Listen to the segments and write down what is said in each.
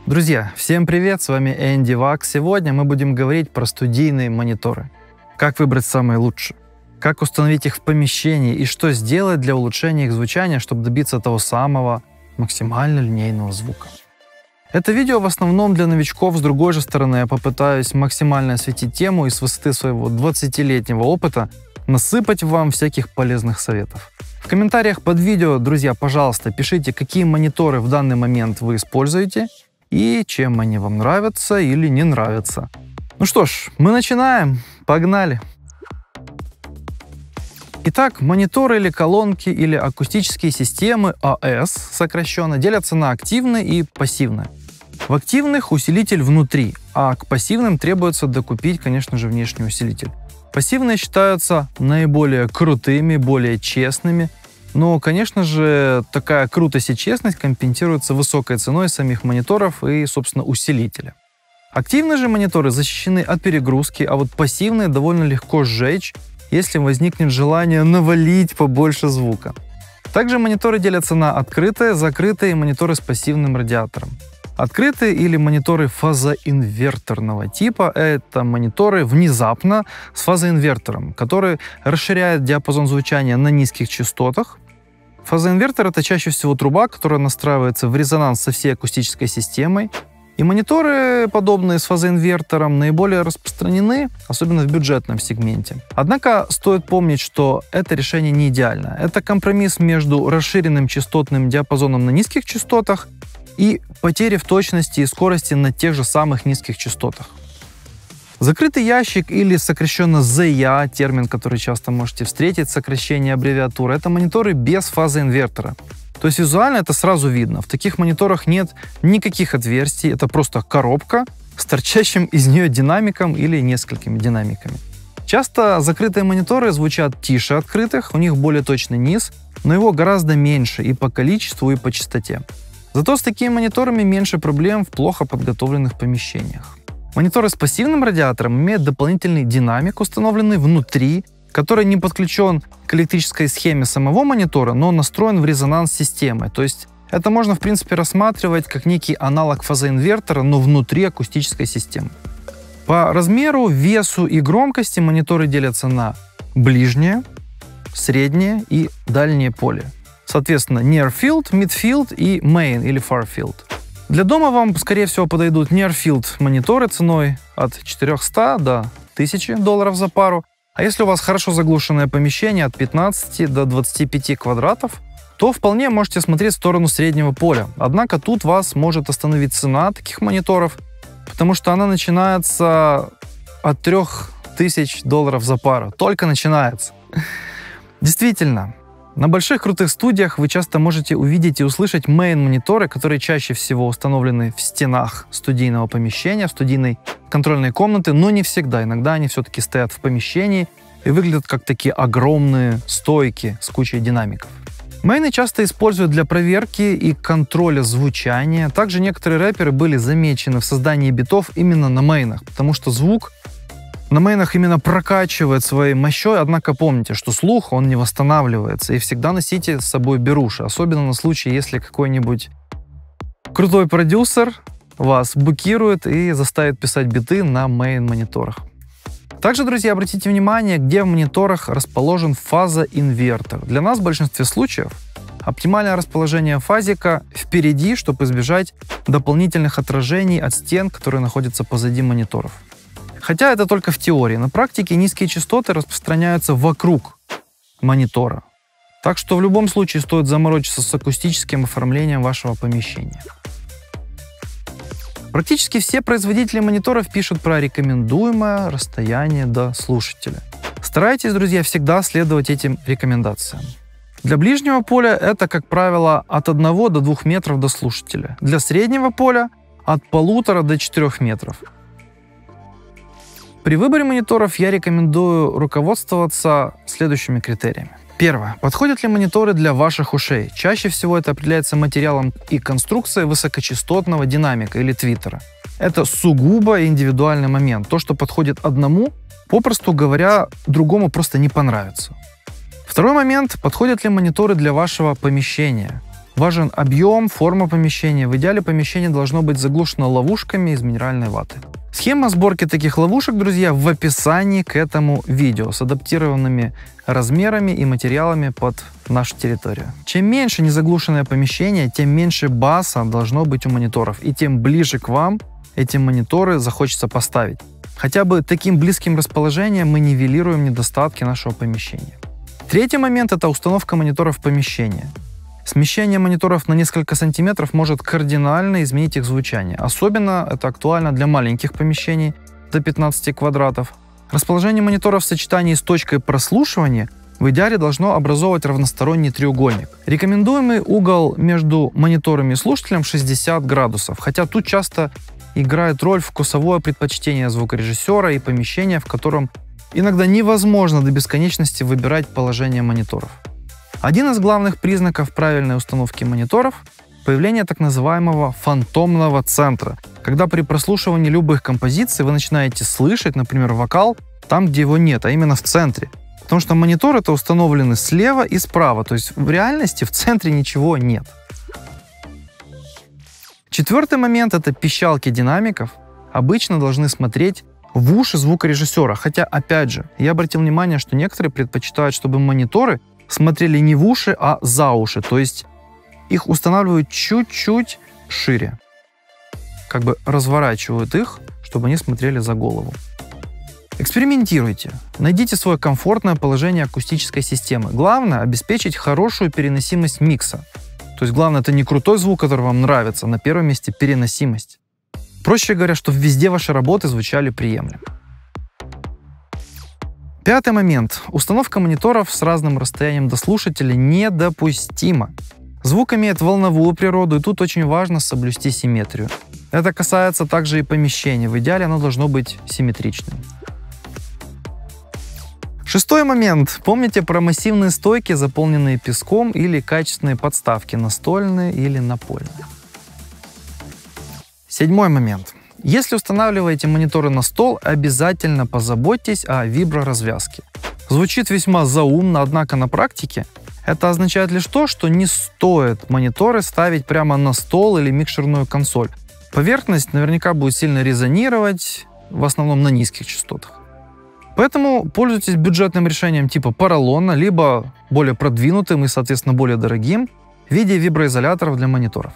Друзья, всем привет, с вами Энди Вак. Сегодня мы будем говорить про студийные мониторы. Как выбрать самые лучшие, как установить их в помещении и что сделать для улучшения их звучания, чтобы добиться того самого максимально линейного звука. Это видео в основном для новичков. С другой же стороны, я попытаюсь максимально осветить тему и с высоты своего 20-летнего опыта насыпать вам всяких полезных советов. В комментариях под видео, друзья, пожалуйста, пишите, какие мониторы в данный момент вы используете и чем они вам нравятся или не нравятся. Ну что ж, мы начинаем. Погнали! Итак, мониторы или колонки или акустические системы АС сокращенно делятся на активные и пассивные. В активных усилитель внутри, а к пассивным требуется докупить, конечно же, внешний усилитель. Пассивные считаются наиболее крутыми, более честными, но, конечно же, такая крутость и честность компенсируется высокой ценой самих мониторов и, собственно, усилителя. Активные же мониторы защищены от перегрузки, а вот пассивные довольно легко сжечь, если возникнет желание навалить побольше звука. Также мониторы делятся на открытые, закрытые и мониторы с пассивным радиатором. Открытые или мониторы фазоинверторного типа – это мониторы внезапно с фазоинвертором, который расширяет диапазон звучания на низких частотах. Фазоинвертор – это чаще всего труба, которая настраивается в резонанс со всей акустической системой. И мониторы, подобные с фазоинвертором, наиболее распространены, особенно в бюджетном сегменте. Однако стоит помнить, что это решение не идеально. Это компромисс между расширенным частотным диапазоном на низких частотах и потерей в точности и скорости на тех же самых низких частотах. Закрытый ящик или сокращенно ZIA, термин, который часто можете встретить, сокращение аббревиатуры, это мониторы без фазоинвертора. То есть визуально это сразу видно. В таких мониторах нет никаких отверстий, это просто коробка с торчащим из нее динамиком или несколькими динамиками. Часто закрытые мониторы звучат тише открытых, у них более точный низ, но его гораздо меньше и по количеству, и по частоте. Зато с такими мониторами меньше проблем в плохо подготовленных помещениях. Мониторы с пассивным радиатором имеют дополнительный динамик, установленный внутри, который не подключен к электрической схеме самого монитора, но настроен в резонанс системы. То есть это можно, в принципе, рассматривать как некий аналог фазоинвертора, но внутри акустической системы. По размеру, весу и громкости мониторы делятся на ближнее, среднее и дальнее поле. Соответственно, Near Field, Mid Field и Main или Far Field. Для дома вам, скорее всего, подойдут Near Field мониторы ценой от 400 до $1000 за пару. А если у вас хорошо заглушенное помещение от 15 до 25 квадратов, то вполне можете смотреть в сторону среднего поля. Однако тут вас может остановить цена таких мониторов, потому что она начинается от $3000 за пару. Только начинается. Действительно, на больших крутых студиях вы часто можете увидеть и услышать main-мониторы, которые чаще всего установлены в стенах студийного помещения, в студийной контрольной комнаты, но не всегда. Иногда они все-таки стоят в помещении и выглядят как такие огромные стойки с кучей динамиков. Мейны часто используют для проверки и контроля звучания. Также некоторые рэперы были замечены в создании битов именно на мейнах, потому что звук на мейнах именно прокачивает своей мощой, однако помните, что слух, он не восстанавливается, и всегда носите с собой беруши, особенно на случай, если какой-нибудь крутой продюсер вас букирует и заставит писать биты на мейн-мониторах. Также, друзья, обратите внимание, где в мониторах расположен фазоинвертор. Для нас в большинстве случаев оптимальное расположение фазика впереди, чтобы избежать дополнительных отражений от стен, которые находятся позади мониторов. Хотя это только в теории. На практике низкие частоты распространяются вокруг монитора. Так что в любом случае стоит заморочиться с акустическим оформлением вашего помещения. Практически все производители мониторов пишут про рекомендуемое расстояние до слушателя. Старайтесь, друзья, всегда следовать этим рекомендациям. Для ближнего поля это, как правило, от 1 до 2 метров до слушателя. Для среднего поля от 1,5 до 4 метров. При выборе мониторов я рекомендую руководствоваться следующими критериями. Первое. Подходят ли мониторы для ваших ушей? Чаще всего это определяется материалом и конструкцией высокочастотного динамика или твиттера. Это сугубо индивидуальный момент. То, что подходит одному, попросту говоря, другому просто не понравится. Второй момент. Подходят ли мониторы для вашего помещения? Важен объем, форма помещения. В идеале помещение должно быть заглушено ловушками из минеральной ваты. Схема сборки таких ловушек, друзья, в описании к этому видео с адаптированными размерами и материалами под нашу территорию. Чем меньше незаглушенное помещение, тем меньше баса должно быть у мониторов, и тем ближе к вам эти мониторы захочется поставить. Хотя бы таким близким расположением мы нивелируем недостатки нашего помещения. Третий момент – это установка мониторов в помещение. Смещение мониторов на несколько сантиметров может кардинально изменить их звучание. Особенно это актуально для маленьких помещений до 15 квадратов. Расположение мониторов в сочетании с точкой прослушивания в идеале должно образовывать равносторонний треугольник. Рекомендуемый угол между мониторами и слушателем 60 градусов, хотя тут часто играет роль вкусовое предпочтение звукорежиссера и помещения, в котором иногда невозможно до бесконечности выбирать положение мониторов. Один из главных признаков правильной установки мониторов – появление так называемого фантомного центра, когда при прослушивании любых композиций вы начинаете слышать, например, вокал там, где его нет, а именно в центре. Потому что мониторы это установлены слева и справа, то есть в реальности в центре ничего нет. Четвертый момент – это пищалки динамиков обычно должны смотреть в уши звукорежиссера, хотя, опять же, я обратил внимание, что некоторые предпочитают, чтобы мониторы смотрели не в уши, а за уши, то есть их устанавливают чуть-чуть шире, как бы разворачивают их, чтобы они смотрели за голову. Экспериментируйте, найдите свое комфортное положение акустической системы. Главное – обеспечить хорошую переносимость микса. То есть главное – это не крутой звук, который вам нравится, а на первом месте переносимость. Проще говоря, чтобы везде ваши работы звучали приемлемо. Пятый момент. Установка мониторов с разным расстоянием до слушателя недопустима. Звук имеет волновую природу, и тут очень важно соблюсти симметрию. Это касается также и помещения. В идеале оно должно быть симметричным. Шестой момент. Помните про массивные стойки, заполненные песком, или качественные подставки, настольные или напольные. Седьмой момент. Если устанавливаете мониторы на стол, обязательно позаботьтесь о виброразвязке. Звучит весьма заумно, однако на практике это означает лишь то, что не стоит мониторы ставить прямо на стол или микшерную консоль. Поверхность наверняка будет сильно резонировать, в основном на низких частотах. Поэтому пользуйтесь бюджетным решением типа поролона, либо более продвинутым и, соответственно, более дорогим в виде виброизоляторов для мониторов.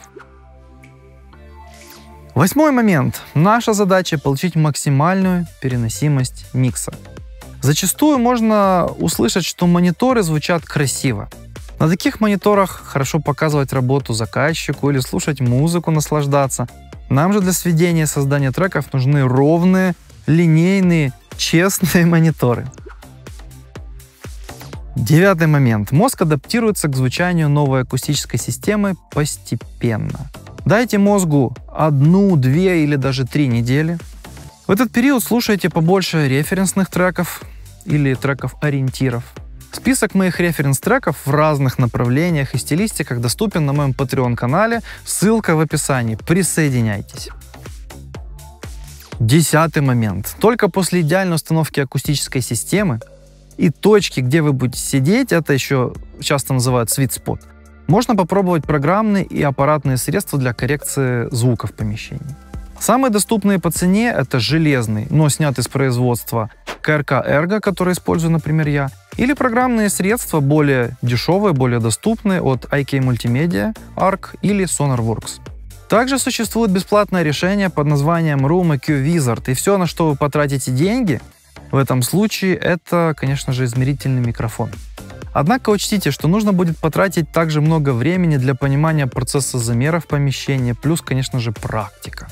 Восьмой момент. Наша задача – получить максимальную переносимость микса. Зачастую можно услышать, что мониторы звучат красиво. На таких мониторах хорошо показывать работу заказчику или слушать музыку, наслаждаться. Нам же для сведения и создания треков нужны ровные, линейные, честные мониторы. Девятый момент. Мозг адаптируется к звучанию новой акустической системы постепенно. Дайте мозгу 1, 2 или даже 3 недели. В этот период слушайте побольше референсных треков или треков-ориентиров. Список моих референс-треков в разных направлениях и стилистиках доступен на моем Patreon-канале, ссылка в описании. Присоединяйтесь. Десятый момент. Только после идеальной установки акустической системы и точки, где вы будете сидеть, это еще часто называют sweet spot, можно попробовать программные и аппаратные средства для коррекции звука в помещении. Самые доступные по цене – это железный, но снятый с производства КРК Ergo, который использую, например, я, или программные средства более дешевые, более доступные от IK Multimedia, ARC или SonarWorks. Также существует бесплатное решение под названием Room EQ Wizard, и все, на что вы потратите деньги, в этом случае это, конечно же, измерительный микрофон. Однако учтите, что нужно будет потратить также много времени для понимания процесса замера в помещении, плюс, конечно же, практика.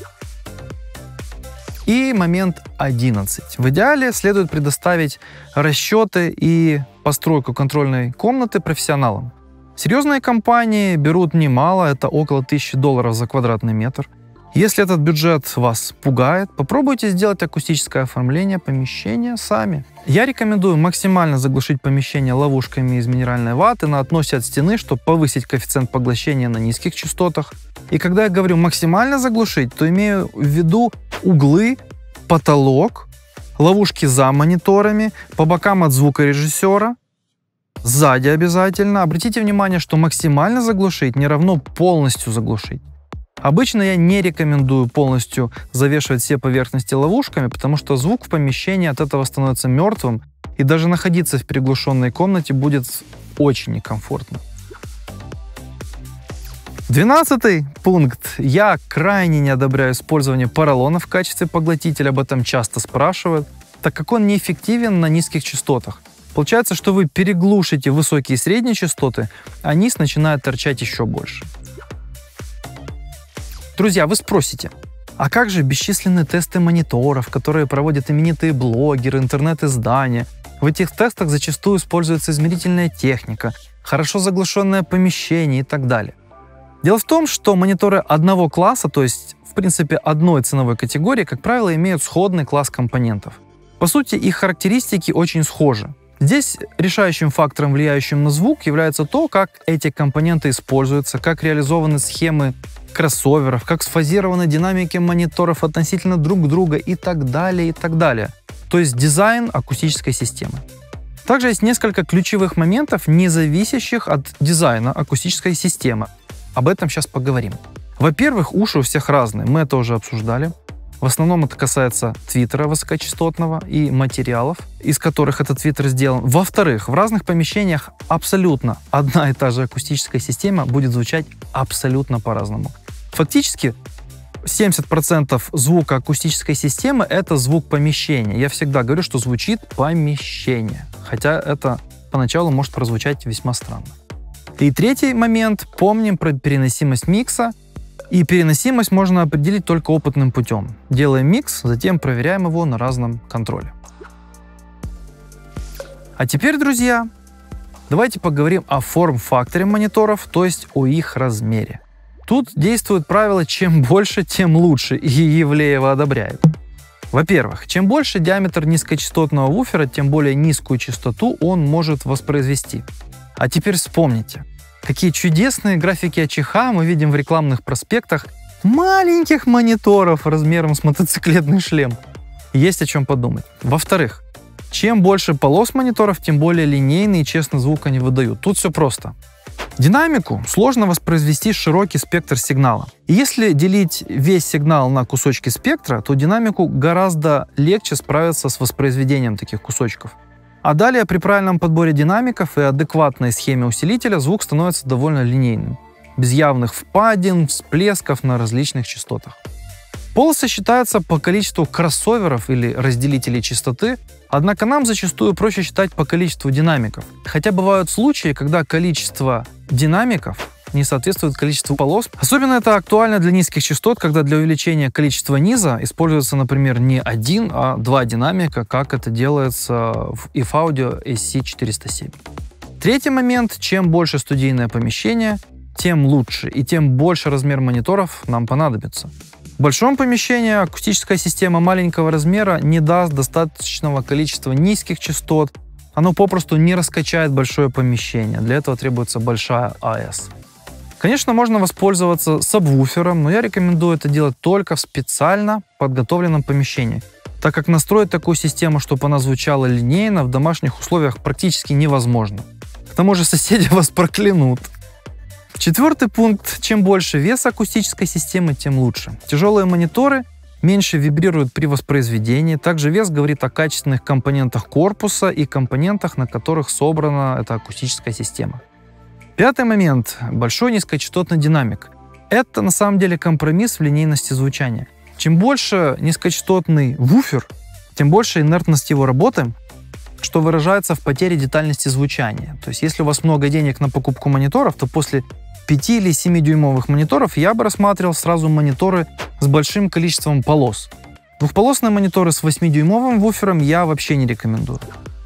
И момент 11. В идеале следует предоставить расчеты и постройку контрольной комнаты профессионалам. Серьезные компании берут немало, это около $1000 за квадратный метр. Если этот бюджет вас пугает, попробуйте сделать акустическое оформление помещения сами. Я рекомендую максимально заглушить помещение ловушками из минеральной ваты на относе от стены, чтобы повысить коэффициент поглощения на низких частотах. И когда я говорю максимально заглушить, то имею в виду углы, потолок, ловушки за мониторами, по бокам от звукорежиссера, Сзади обязательно. Обратите внимание, что максимально заглушить не равно полностью заглушить. Обычно я не рекомендую полностью завешивать все поверхности ловушками, потому что звук в помещении от этого становится мертвым, и даже находиться в приглушенной комнате будет очень некомфортно. 12-й пункт. Я крайне не одобряю использование поролона в качестве поглотителя, об этом часто спрашивают, так как он неэффективен на низких частотах. Получается, что вы переглушите высокие и средние частоты, а низ начинает торчать еще больше. Друзья, вы спросите, а как же бесчисленные тесты мониторов, которые проводят именитые блогеры, интернет-издания? В этих тестах зачастую используется измерительная техника, хорошо заглушенное помещение и так далее. Дело в том, что мониторы одного класса, то есть в принципе одной ценовой категории, как правило, имеют сходный класс компонентов. По сути, их характеристики очень схожи. Здесь решающим фактором, влияющим на звук, является то, как эти компоненты используются, как реализованы схемы кроссоверов, как сфазированы динамики мониторов относительно друг друга и так далее, и так далее. То есть дизайн акустической системы. Также есть несколько ключевых моментов, не зависящих от дизайна акустической системы. Об этом сейчас поговорим. Во-первых, уши у всех разные, мы это уже обсуждали. В основном это касается твиттера высокочастотного и материалов, из которых этот твиттер сделан. Во-вторых, в разных помещениях абсолютно одна и та же акустическая система будет звучать абсолютно по-разному. Фактически 70% звука акустической системы — это звук помещения. Я всегда говорю, что звучит помещение, хотя это поначалу может прозвучать весьма странно. И третий момент. Помним про переносимость микса. И переносимость можно определить только опытным путем. Делаем микс, затем проверяем его на разном контроле. А теперь, друзья, давайте поговорим о форм-факторе мониторов, то есть о их размере. Тут действует правило «чем больше, тем лучше», и Ивлеева одобряет. Во-первых, чем больше диаметр низкочастотного вуфера, тем более низкую частоту он может воспроизвести. А теперь вспомните, какие чудесные графики АЧХ мы видим в рекламных проспектах маленьких мониторов размером с мотоциклетный шлем. Есть о чем подумать. Во-вторых, чем больше полос мониторов, тем более линейный и честный звук они выдают. Тут все просто. Динамику сложно воспроизвести широкий спектр сигнала. И если делить весь сигнал на кусочки спектра, то динамику гораздо легче справиться с воспроизведением таких кусочков. А далее при правильном подборе динамиков и адекватной схеме усилителя звук становится довольно линейным, без явных впадин, всплесков на различных частотах. Полосы считаются по количеству кроссоверов или разделителей частоты, однако нам зачастую проще считать по количеству динамиков. Хотя бывают случаи, когда количество динамиков не соответствует количеству полос. Особенно это актуально для низких частот, когда для увеличения количества низа используется, например, не один, а два динамика, как это делается в IF Audio SC407. Третий момент. Чем больше студийное помещение, тем лучше, и тем больше размер мониторов нам понадобится. В большом помещении акустическая система маленького размера не даст достаточного количества низких частот, оно попросту не раскачает большое помещение, для этого требуется большая АЭС. Конечно, можно воспользоваться сабвуфером, но я рекомендую это делать только в специально подготовленном помещении, так как настроить такую систему, чтобы она звучала линейно, в домашних условиях практически невозможно. К тому же соседи вас проклянут. Четвертый пункт. Чем больше веса акустической системы, тем лучше. Тяжелые мониторы меньше вибрируют при воспроизведении. Также вес говорит о качественных компонентах корпуса и компонентах, на которых собрана эта акустическая система. Пятый момент. Большой низкочастотный динамик. Это на самом деле компромисс в линейности звучания. Чем больше низкочастотный вуфер, тем больше инертность его работы, что выражается в потере детальности звучания. То есть если у вас много денег на покупку мониторов, то после 5 или 7-дюймовых мониторов я бы рассматривал сразу мониторы с большим количеством полос. Двухполосные мониторы с 8-дюймовым вуфером я вообще не рекомендую.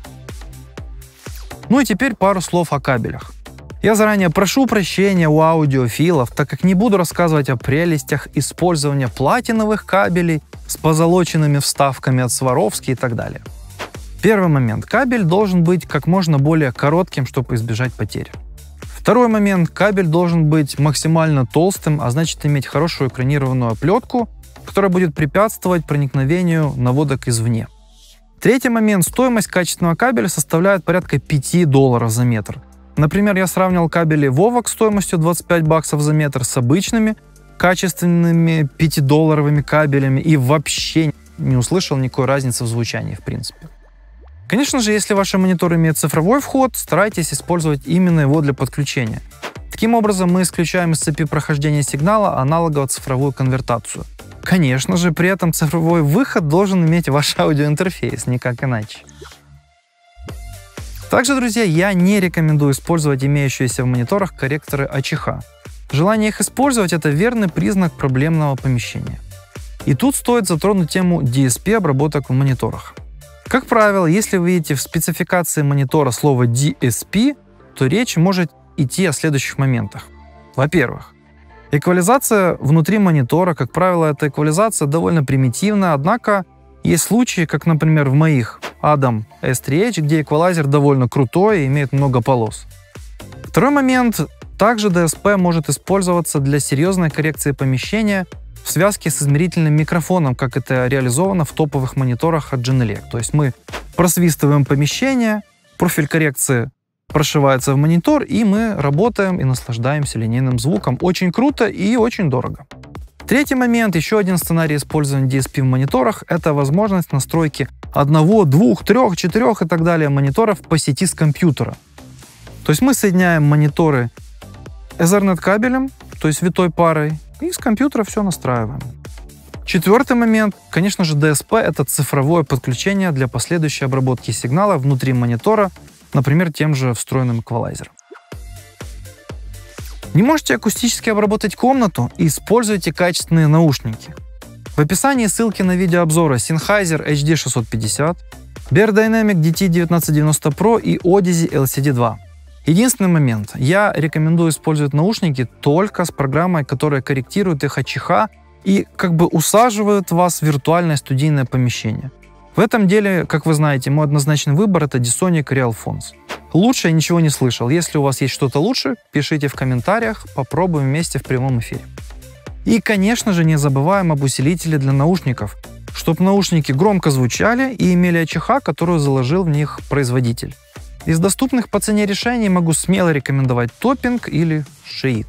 Ну и теперь пару слов о кабелях. Я заранее прошу прощения у аудиофилов, так как не буду рассказывать о прелестях использования платиновых кабелей с позолоченными вставками от Сваровски и так далее. Первый момент. Кабель должен быть как можно более коротким, чтобы избежать потерь. Второй момент. Кабель должен быть максимально толстым, а значит иметь хорошую экранированную оплетку, которая будет препятствовать проникновению наводок извне. Третий момент. Стоимость качественного кабеля составляет порядка $5 за метр. Например, я сравнивал кабели Vovox стоимостью $25 за метр с обычными качественными $5-долларовыми кабелями и вообще не услышал никакой разницы в звучании, в принципе. Конечно же, если ваш монитор имеет цифровой вход, старайтесь использовать именно его для подключения. Таким образом, мы исключаем из цепи прохождения сигнала аналогово-цифровую конвертацию. Конечно же, при этом цифровой выход должен иметь ваш аудиоинтерфейс, никак иначе. Также, друзья, я не рекомендую использовать имеющиеся в мониторах корректоры АЧХ. Желание их использовать – это верный признак проблемного помещения. И тут стоит затронуть тему DSP-обработок в мониторах. Как правило, если вы видите в спецификации монитора слово DSP, то речь может идти о следующих моментах. Во-первых, эквализация внутри монитора, как правило, эта эквализация довольно примитивная, однако есть случаи, как, например, в моих Adam S3H, где эквалайзер довольно крутой и имеет много полос. Второй момент. Также DSP может использоваться для серьезной коррекции помещения в связке с измерительным микрофоном, как это реализовано в топовых мониторах от Genelec. То есть мы просвистываем помещение, профиль коррекции прошивается в монитор, и мы работаем и наслаждаемся линейным звуком. Очень круто и очень дорого. Третий момент, еще один сценарий использования DSP в мониторах, это возможность настройки 1, 2, 3, 4 и так далее мониторов по сети с компьютера. То есть мы соединяем мониторы Ethernet кабелем, то есть витой парой, и с компьютера все настраиваем. Четвертый момент, конечно же, DSP — это цифровое подключение для последующей обработки сигнала внутри монитора, например, тем же встроенным эквалайзером. Не можете акустически обработать комнату? Используйте качественные наушники. В описании ссылки на видеообзоры Sennheiser HD650, Beyerdynamic DT1990 Pro и Odyssey LCD2. Единственный момент. Я рекомендую использовать наушники только с программой, которая корректирует их АЧХ и как бы усаживает вас в виртуальное студийное помещение. В этом деле, как вы знаете, мой однозначный выбор — это Dysonic Realphonics. Лучше я ничего не слышал. Если у вас есть что-то лучше, пишите в комментариях, попробуем вместе в прямом эфире. И, конечно же, не забываем об усилителе для наушников, чтобы наушники громко звучали и имели АЧХ, которую заложил в них производитель. Из доступных по цене решений могу смело рекомендовать Topping или Sheet.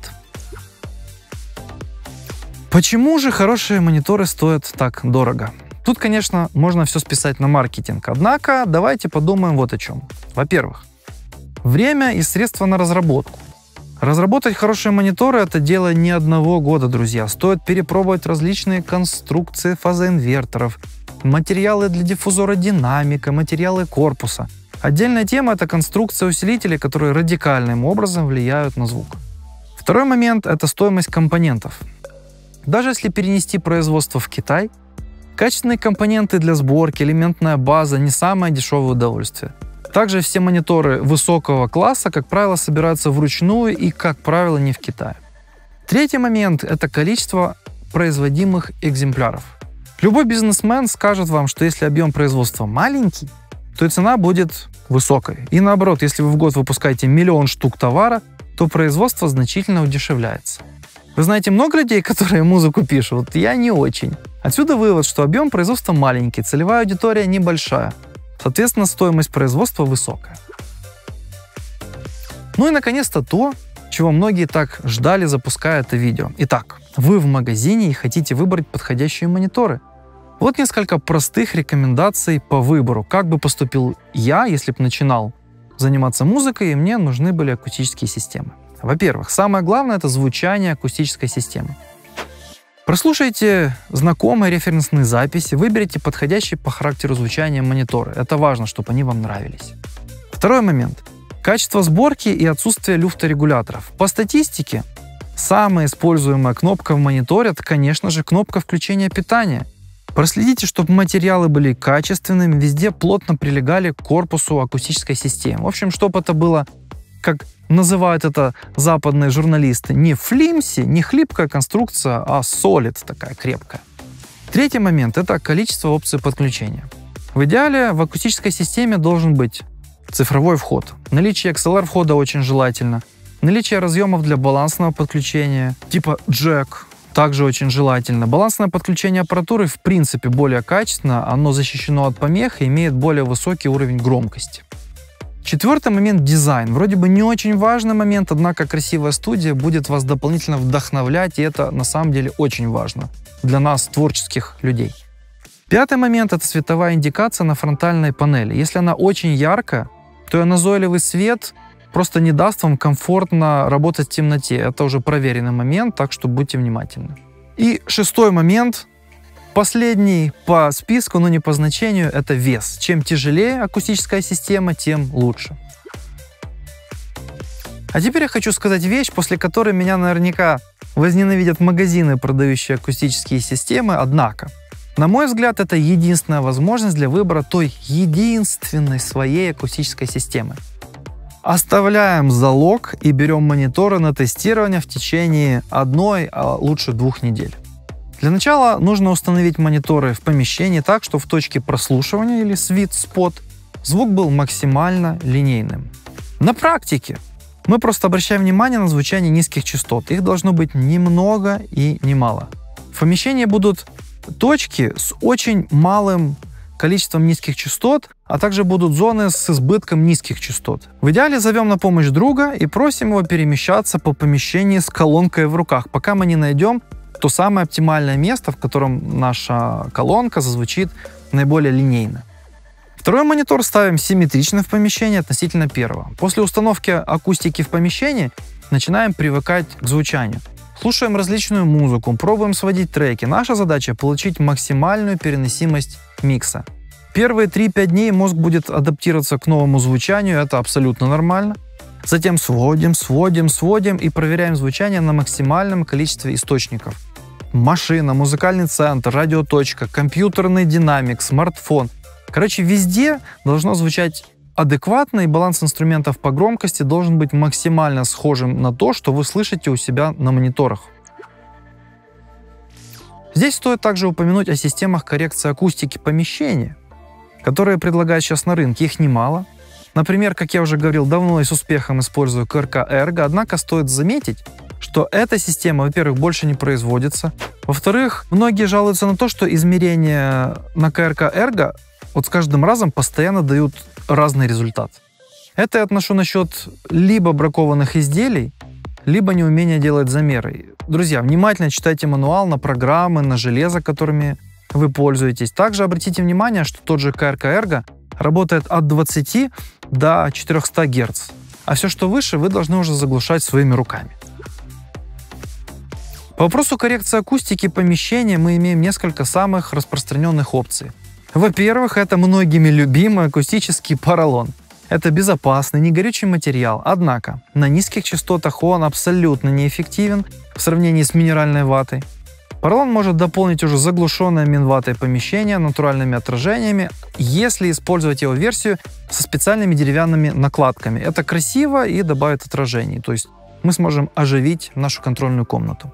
Почему же хорошие мониторы стоят так дорого? Тут, конечно, можно все списать на маркетинг, однако давайте подумаем вот о чем. Во-первых, время и средства на разработку. Разработать хорошие мониторы — это дело не одного года, друзья. Стоит перепробовать различные конструкции фазоинверторов, материалы для диффузора динамика, материалы корпуса. Отдельная тема — это конструкция усилителей, которые радикальным образом влияют на звук. Второй момент — это стоимость компонентов. Даже если перенести производство в Китай, качественные компоненты для сборки, элементная база — не самое дешевое удовольствие. Также все мониторы высокого класса, как правило, собираются вручную и, как правило, не в Китае. Третий момент — это количество производимых экземпляров. Любой бизнесмен скажет вам, что если объем производства маленький, то и цена будет высокой. И наоборот, если вы в год выпускаете 1 000 000 штук товара, то производство значительно удешевляется. Вы знаете много людей, которые музыку пишут? Вот я не очень. Отсюда вывод, что объем производства маленький, целевая аудитория небольшая. Соответственно, стоимость производства высокая. Ну и, наконец-то, то, чего многие так ждали, запуская это видео. Итак, вы в магазине и хотите выбрать подходящие мониторы. Вот несколько простых рекомендаций по выбору. Как бы поступил я, если бы начинал заниматься музыкой, и мне нужны были акустические системы. Во-первых, самое главное — это звучание акустической системы. Прослушайте знакомые референсные записи, выберите подходящий по характеру звучания мониторы. Это важно, чтобы они вам нравились. Второй момент. Качество сборки и отсутствие люфторегуляторов. По статистике, самая используемая кнопка в мониторе — это, конечно же, кнопка включения питания. Проследите, чтобы материалы были качественными, везде плотно прилегали к корпусу акустической системы. В общем, чтобы это было, как называют это западные журналисты, не флимси, не хлипкая конструкция, а solid, такая крепкая. Третий момент — это количество опций подключения. В идеале в акустической системе должен быть цифровой вход. Наличие XLR входа очень желательно. Наличие разъемов для балансного подключения, типа джек, также очень желательно. Балансное подключение аппаратуры в принципе более качественно, оно защищено от помех и имеет более высокий уровень громкости. Четвертый момент — дизайн. Вроде бы не очень важный момент, однако красивая студия будет вас дополнительно вдохновлять, и это на самом деле очень важно для нас, творческих людей. Пятый момент — это световая индикация на фронтальной панели. Если она очень яркая, то и назойливый свет просто не даст вам комфортно работать в темноте. Это уже проверенный момент, так что будьте внимательны. И шестой момент, последний по списку, но не по значению, это вес. Чем тяжелее акустическая система, тем лучше. А теперь я хочу сказать вещь, после которой меня наверняка возненавидят магазины, продающие акустические системы, однако, на мой взгляд, это единственная возможность для выбора той единственной своей акустической системы. Оставляем залог и берем мониторы на тестирование в течение 1, а лучше 2 недель. Для начала нужно установить мониторы в помещении так, что в точке прослушивания или sweet spot звук был максимально линейным. На практике мы просто обращаем внимание на звучание низких частот. Их должно быть немного и немало. В помещении будут точки с очень малым количеством низких частот, а также будут зоны с избытком низких частот. В идеале зовем на помощь друга и просим его перемещаться по помещению с колонкой в руках, пока мы не найдем то самое оптимальное место, в котором наша колонка зазвучит наиболее линейно. Второй монитор ставим симметрично в помещении относительно первого. После установки акустики в помещении начинаем привыкать к звучанию. Слушаем различную музыку, пробуем сводить треки. Наша задача — получить максимальную переносимость микса. Первые 3-5 дней мозг будет адаптироваться к новому звучанию, это абсолютно нормально. Затем сводим и проверяем звучание на максимальном количестве источников. Машина, музыкальный центр, радиоточка, компьютерный динамик, смартфон. Короче, везде должно звучать адекватно, и баланс инструментов по громкости должен быть максимально схожим на то, что вы слышите у себя на мониторах. Здесь стоит также упомянуть о системах коррекции акустики помещения, которые предлагают сейчас на рынке. Их немало. Например, как я уже говорил, давно и с успехом использую КРК Ergo, однако стоит заметить, что эта система, во-первых, больше не производится. Во-вторых, многие жалуются на то, что измерения на КРК Ergo вот с каждым разом постоянно дают разный результат. Это я отношу насчет либо бракованных изделий, либо неумения делать замеры. Друзья, внимательно читайте мануал на программы, на железо, которыми вы пользуетесь. Также обратите внимание, что тот же КРК Ergo работает от 20 до 400 Гц, а все, что выше, вы должны уже заглушать своими руками. По вопросу коррекции акустики помещения мы имеем несколько самых распространенных опций. Во-первых, это многими любимый акустический поролон. Это безопасный, негорючий материал, однако на низких частотах он абсолютно неэффективен в сравнении с минеральной ватой. Поролон может дополнить уже заглушенное минватой помещение натуральными отражениями, если использовать его версию со специальными деревянными накладками. Это красиво и добавит отражений, то есть мы сможем оживить нашу контрольную комнату.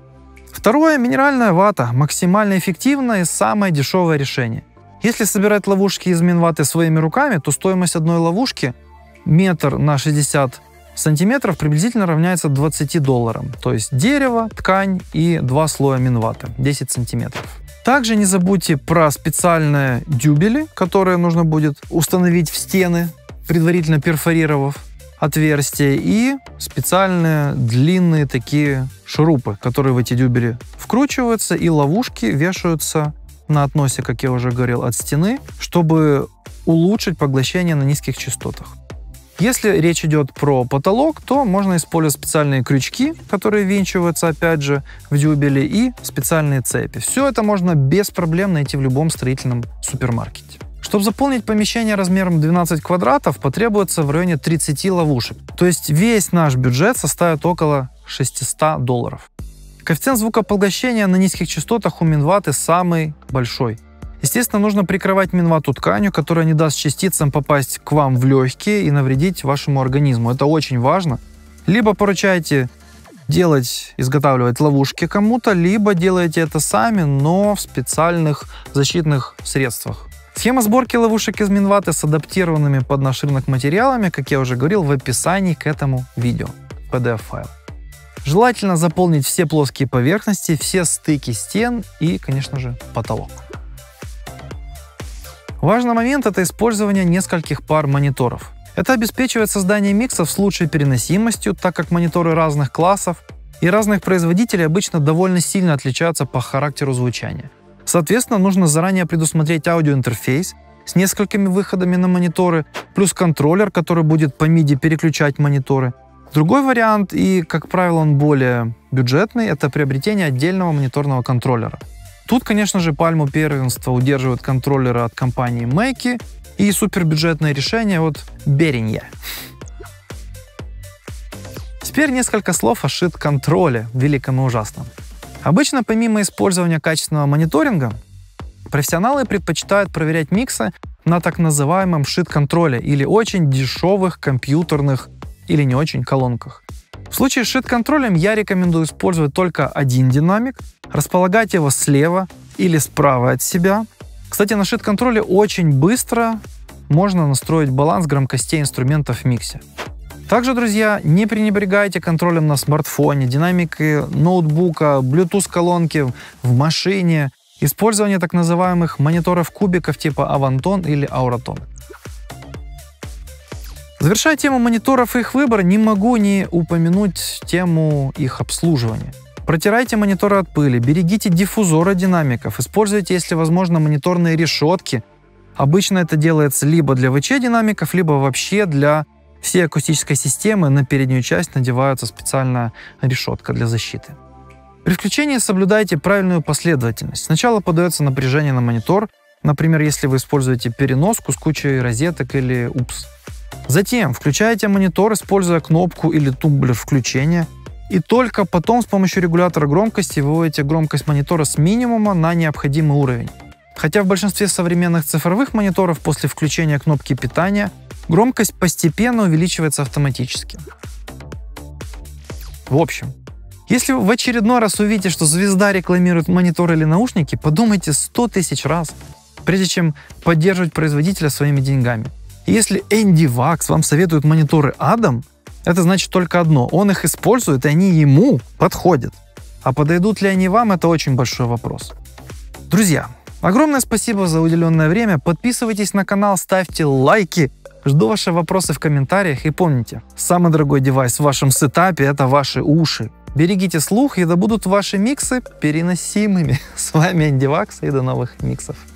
Второе, минеральная вата, максимально эффективное и самое дешевое решение. Если собирать ловушки из минваты своими руками, то стоимость одной ловушки метр на 60 сантиметров приблизительно равняется $20. То есть дерево, ткань и 2 слоя минваты, 10 сантиметров. Также не забудьте про специальные дюбели, которые нужно будет установить в стены, предварительно перфорировав отверстия, и специальные длинные такие шурупы, которые в эти дюбели вкручиваются, и ловушки вешаются на относе, как я уже говорил, от стены, чтобы улучшить поглощение на низких частотах. Если речь идет про потолок, то можно использовать специальные крючки, которые винчиваются опять же в дюбели, и специальные цепи. Все это можно без проблем найти в любом строительном супермаркете. Чтобы заполнить помещение размером 12 квадратов, потребуется в районе 30 ловушек. То есть весь наш бюджет составит около $600. Коэффициент звукопоглощения на низких частотах у минваты самый большой. Естественно, нужно прикрывать минвату тканью, которая не даст частицам попасть к вам в легкие и навредить вашему организму. Это очень важно. Либо поручайте изготавливать ловушки кому-то, либо делайте это сами, но в специальных защитных средствах. Схема сборки ловушек из минваты с адаптированными под наш рынок материалами, как я уже говорил, в описании к этому видео. PDF-файл. Желательно заполнить все плоские поверхности, все стыки стен и, конечно же, потолок. Важный момент – это использование нескольких пар мониторов. Это обеспечивает создание миксов с лучшей переносимостью, так как мониторы разных классов и разных производителей обычно довольно сильно отличаются по характеру звучания. Соответственно, нужно заранее предусмотреть аудиоинтерфейс с несколькими выходами на мониторы, плюс контроллер, который будет по MIDI переключать мониторы. Другой вариант, и, как правило, он более бюджетный, это приобретение отдельного мониторного контроллера. Тут, конечно же, пальму первенства удерживают контроллеры от компании Mackie и супербюджетное решение от Behringer. Теперь несколько слов о шит-контроле, великом и ужасном. Обычно, помимо использования качественного мониторинга, профессионалы предпочитают проверять миксы на так называемом шит-контроле или очень дешевых компьютерных или не очень колонках. В случае с шит-контролем я рекомендую использовать только один динамик, располагать его слева или справа от себя. Кстати, на шит-контроле очень быстро можно настроить баланс громкостей инструментов в миксе. Также, друзья, не пренебрегайте контролем на смартфоне, динамикой ноутбука, Bluetooth-колонки в машине, использование так называемых мониторов-кубиков типа Avanton или Auraton. Завершая тему мониторов и их выбора, не могу не упомянуть тему их обслуживания. Протирайте мониторы от пыли, берегите диффузоры динамиков, используйте, если возможно, мониторные решетки. Обычно это делается либо для ВЧ-динамиков, либо вообще для всей акустической системы. На переднюю часть надевается специальная решетка для защиты. При включении соблюдайте правильную последовательность. Сначала подается напряжение на монитор, например, если вы используете переноску с кучей розеток или упс. Затем включаете монитор, используя кнопку или тумблер включения, и только потом с помощью регулятора громкости выводите громкость монитора с минимума на необходимый уровень. Хотя в большинстве современных цифровых мониторов после включения кнопки питания громкость постепенно увеличивается автоматически. В общем, если вы в очередной раз увидите, что звезда рекламирует монитор или наушники, подумайте 100 тысяч раз, прежде чем поддерживать производителя своими деньгами. И если Энди Вакс вам советует мониторы Adam, это значит только одно – он их использует, и они ему подходят. А подойдут ли они вам – это очень большой вопрос. Друзья, огромное спасибо за уделенное время. Подписывайтесь на канал, ставьте лайки. Жду ваши вопросы в комментариях. И помните, самый дорогой девайс в вашем сетапе – это ваши уши. Берегите слух, и да будут ваши миксы переносимыми. С вами Энди Вакс, и до новых миксов.